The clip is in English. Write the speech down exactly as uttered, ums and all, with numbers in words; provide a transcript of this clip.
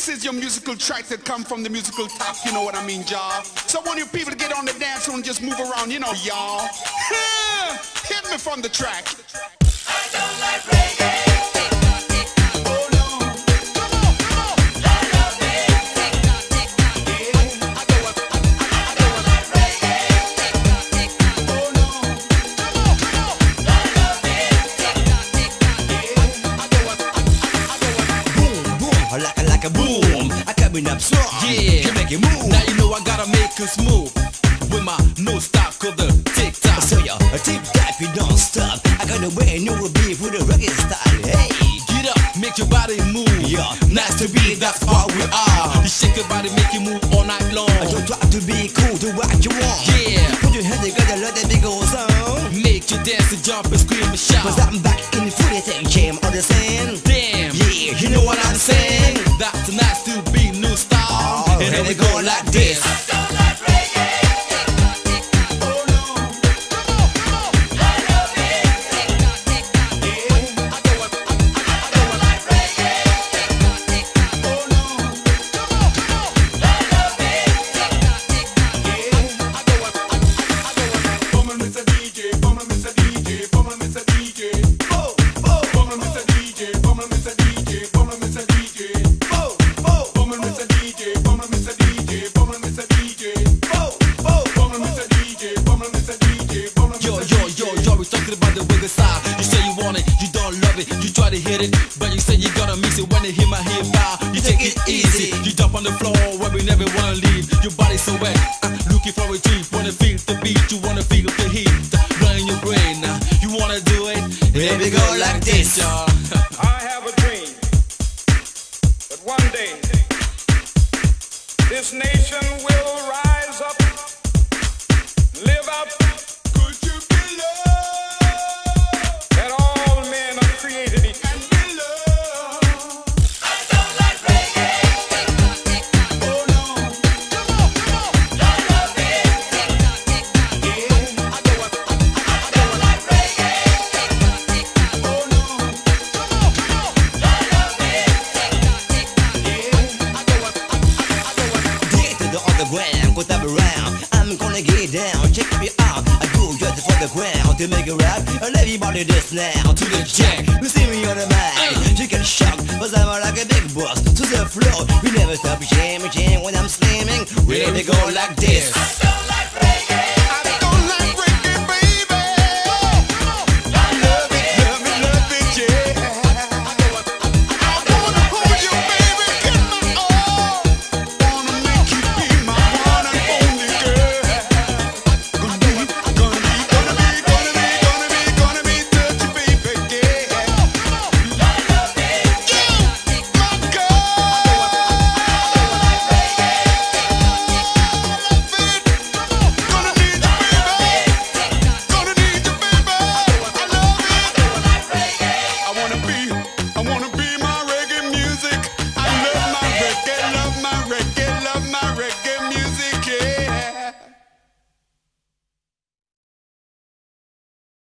This is your musical track that come from the musical top, you know what I mean, y'all? So I want you people to get on the dance floor and just move around, you know, y'all. Hit me from the track. I don't like reggae. Like a, like a boom, I coming up strong. Yeah, you make it move. Now you know I gotta make it smooth with my no stop called the tick tock. So yo, a tick tock, you don't stop. I got a way new beat with a reggae style. Hey, get up, make your body move. Yeah, nice to be, that's what we are. You shake your body, make you move all night long. I don't try to be cool, do what you want. Yeah, put your head together, let that big old sound. Make you dance and jump and scream and shout. Cause I'm back in the footy thing, came on the scene. Damn, yeah, you know what I'm saying. That's nice to be new style. Oh, and then we go like this. I don't like reggae. Oh no. Come on, come on. I love it. Yeah. I don't want, I, I, I don't like reggae. Oh no. Come on, come on. I love it. Yeah. I don't want, I, I, I don't want. Bummer Mister D J, bummer Mister D J, bummer Mister D J. Oh, oh. Bummer Mister D J, bummer Mister D J, bummer Mister D J. You say you want it, you don't love it, you try to hit it, but you say you gonna miss it when you hear my hip bow. You take it easy, you jump on the floor where we never wanna leave. Your body's so wet, uh, looking for a treat. Wanna feel the beat, you wanna feel the heat, running your brain. Uh, you wanna do it? Baby, go like this, y'all. I have a dream that one day this nation will rise up, live out. I'm gonna get down, check me out. I do just for the ground to make it rap. And everybody this now to the jack. You see me on the mic, you get shocked, cause I'm like a big boss. To the floor, we never stop jamming, jamming when I'm slamming. Ready to go like this.